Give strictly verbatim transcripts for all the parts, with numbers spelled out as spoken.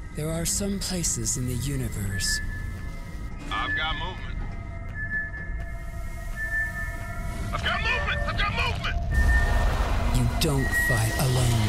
There are some places in the universe. I've got movement. I've got movement. I've got movement. You don't fight alone.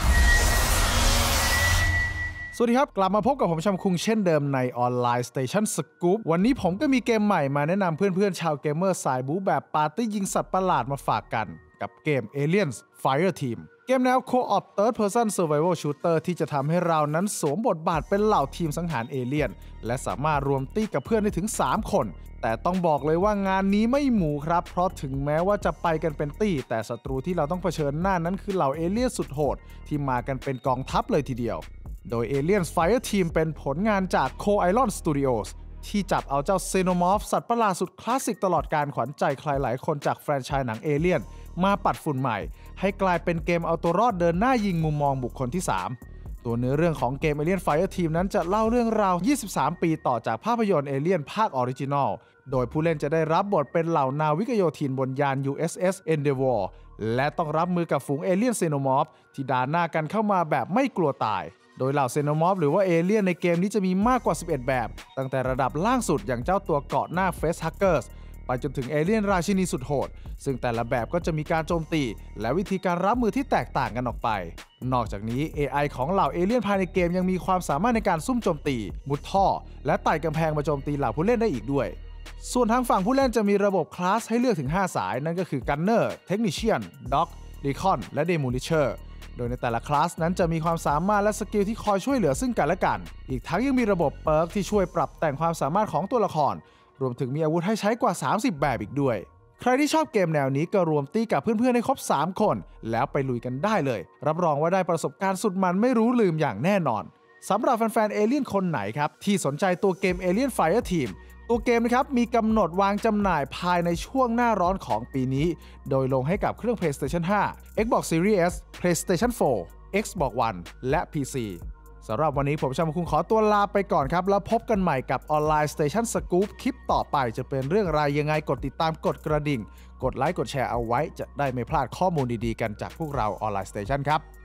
สวัสดีครับกลับมาพบกับผมชำคุงเช่นเดิมในออนไลน์ Station Scoop วันนี้ผมก็มีเกมใหม่มาแนะนำเพื่อนๆชาวเกมเมอร์สายบู๊แบบปาร์ตี้ยิงสัตว์ประหลาดมาฝากกันกับเกม Aliens Fireteam เกมแนว Co-op Third Person Survival Shooter ที่จะทำให้เรานั้นสวมบทบาทเป็นเหล่าทีมสังหารเอเลี่ยนและสามารถรวมตี้กับเพื่อนได้ถึงสามคนแต่ต้องบอกเลยว่างานนี้ไม่หมูครับเพราะถึงแม้ว่าจะไปกันเป็นตี้แต่ศัตรูที่เราต้องเผชิญหน้านั้นคือเหล่าเอเลี่ยนสุดโหดที่มากันเป็นกองทัพเลยทีเดียวโดย Aliens Fireteam เป็นผลงานจาก Coilon Studios ที่จับเอาเจ้า Xenomorph สัตว์ประหลาดสุดคลาสสิกตลอดการขวัญใจใครหลายคนจากแฟรนไชส์หนัง Alien มาปัดฝุ่นใหม่ให้กลายเป็นเกมเอาตัวรอดเดินหน้ายิงมุมมองบุคคลที่สามตัวเนื้อเรื่องของเกม Alien Fireteam นั้นจะเล่าเรื่องราวยี่สิบสามปีต่อจากภาพยนตร์ Alien ภาคออริจินอลโดยผู้เล่นจะได้รับบทเป็นเหล่านาวิกโยธินบนยาน ยู เอส เอส Endeavour และต้องรับมือกับฝูงเอเลี่ยน Xenomorph ที่ด่าหน้ากันเข้ามาแบบไม่กลัวตายโดยเหล่า Xenomorph หรือว่าเอเลี่ยนในเกมนี้จะมีมากกว่าสิบเอ็ดแบบตั้งแต่ระดับล่างสุดอย่างเจ้าตัวเกาะหน้า Facehuggers ไปจนถึงเอเลี่ยนราชินีสุดโหดซึ่งแต่ละแบบก็จะมีการโจมตีและวิธีการรับมือที่แตกต่างกันออกไปนอกจากนี้ เอ ไอ ของเหล่าเอเลี่ยนภายในเกมยังมีความสามารถในการซุ่มโจมตีมุดท่อและไต่กำแพงมาโจมตีเหล่าผู้เล่นได้อีกด้วยส่วนทางฝั่งผู้เล่นจะมีระบบคลาสให้เลือกถึงห้าสายนั่นก็คือ Gunner Technician Doc Recon และ Demolisher โดยในแต่ละคลาสนั้นจะมีความสามารถและสกิลที่คอยช่วยเหลือซึ่งกันและกันอีกทั้งยังมีระบบเปิร์กที่ช่วยปรับแต่งความสามารถของตัวละครรวมถึงมีอาวุธให้ใช้กว่าสามสิบแบบอีกด้วยใครที่ชอบเกมแนวนี้ก็รวมตีกับเพื่อนๆให้ครบสามคนแล้วไปลุยกันได้เลยรับรองว่าได้ประสบการณ์สุดมันไม่รู้ลืมอย่างแน่นอนสำหรับแฟนๆ Alien คนไหนครับที่สนใจตัวเกม Alien Fireteam ตัวเกมนะครับมีกำหนดวางจำหน่ายภายในช่วงหน้าร้อนของปีนี้โดยลงให้กับเครื่อง PlayStation ห้า Xbox Series S PlayStation โฟร์ Xbox One และ พี ซี สำหรับวันนี้ผมชำคุงขอตัวลาไปก่อนครับแล้วพบกันใหม่กับออนไลน์ Station Scoop คลิปต่อไปจะเป็นเรื่องรายยังไงกดติดตามกดกระดิ่งกดไลค์กดแชร์เอาไว้จะได้ไม่พลาดข้อมูลดีๆกันจากพวกเราออนไลน์ Station ครับ